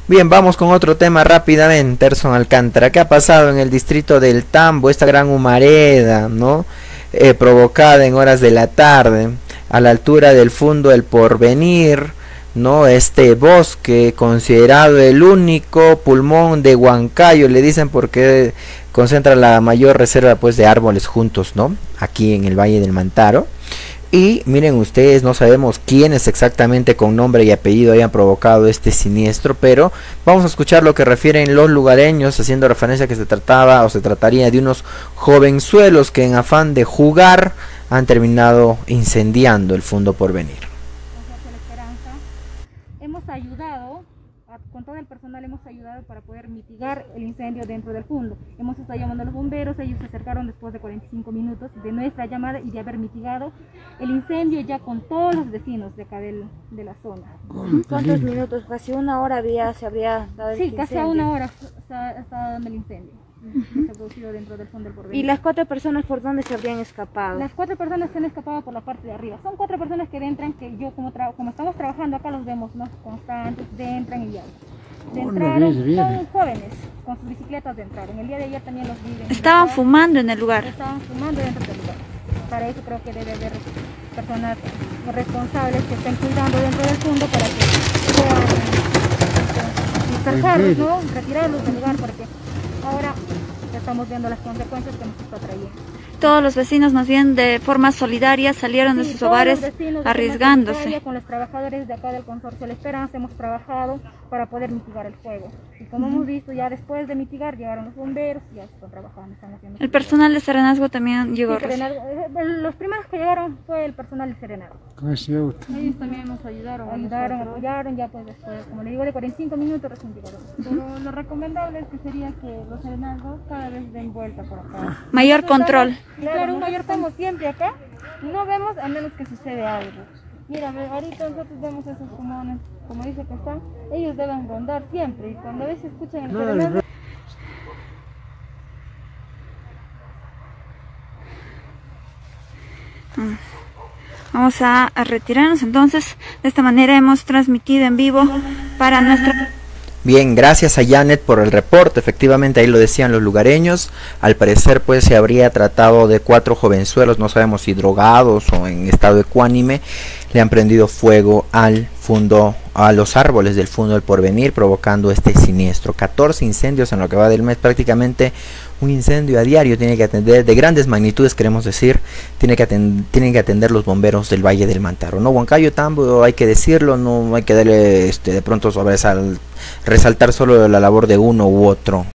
Bien, vamos con otro tema rápidamente, Erson Alcántara. ¿Qué ha pasado en el distrito del Tambo? Esta gran humareda, ¿no? Provocada en horas de la tarde, a la altura del Fundo El Porvenir, ¿no? Este bosque considerado el único pulmón de Huancayo, le dicen porque concentra la mayor reserva pues de árboles juntos, ¿no? Aquí en el Valle del Mantaro. Y miren ustedes, no sabemos quiénes exactamente con nombre y apellido hayan provocado este siniestro, pero vamos a escuchar lo que refieren los lugareños, haciendo referencia a que se trataba o se trataría de unos jovenzuelos que en afán de jugar han terminado incendiando el Fundo Porvenir. Hemos ayudado, con todo el personal hemos ayudado para poder mitigar el incendio dentro del fondo. Hemos estado llamando a los bomberos, ellos se acercaron después de 45 minutos de nuestra llamada y de haber mitigado el incendio ya con todos los vecinos de acá de la zona. ¿Cuántos minutos? Casi una hora se habría dado el incendio. Sí, casi a una hora está dando el incendio. Que se ha producido dentro del Fundo del Porvenir. ¿Y las 4 personas por dónde se habrían escapado? Las 4 personas se han escapado por la parte de arriba. Son 4 personas que entran, que yo como estamos trabajando acá los vemos, ¿no? Constantes, entran y ya. Entraron, son jóvenes, con sus bicicletas entraron. El día de ayer también los vi. Estaban fumando en el lugar. Estaban fumando dentro del lugar. Para eso creo que debe haber personas responsables que estén cuidando dentro del fondo para que puedan dispersarlos, ¿no? Retirarlos del lugar, porque ahora estamos viendo las consecuencias que nos está trayendo. Todos los vecinos más bien de forma solidaria salieron de sus hogares arriesgándose. Con los trabajadores de acá del Consorcio La Esperanza hemos trabajado para poder mitigar el fuego. Y como hemos visto, ya después de mitigar llegaron los bomberos y ya están trabajando. Están haciendo el personal de Serenazgo también llegó. Sí, los primeros que llegaron fue el personal de Serenazgo. Ellos también nos ayudaron, apoyaron, ya pues después, como le digo, de 45 minutos recién llegaron. Pero lo recomendable es que sería que los Serenazgos cada vez den vuelta por acá. Mayor control. Claro, un mayor como siempre acá, y no vemos a menos que sucede algo. Mira, ahorita nosotros vemos esos pulmones, como dice que están, ellos deben rondar siempre, y cuando a veces escuchan el serenazgo. Vamos a retirarnos entonces. De esta manera hemos transmitido en vivo para nuestra... Bien, gracias a Janet por el reporte. Efectivamente, ahí lo decían los lugareños. Al parecer, pues, se habría tratado de 4 jovenzuelos, no sabemos si drogados o en estado ecuánime, le han prendido fuego al fundo, a los árboles del Fundo del Porvenir, provocando este siniestro. 14 incendios en lo que va del mes, prácticamente un incendio a diario tiene que atender, de grandes magnitudes queremos decir, tienen que atender los bomberos del Valle del Mantaro, ¿no? Huancayo, Tambo, hay que decirlo, no hay que darle de pronto resaltar solo la labor de uno u otro.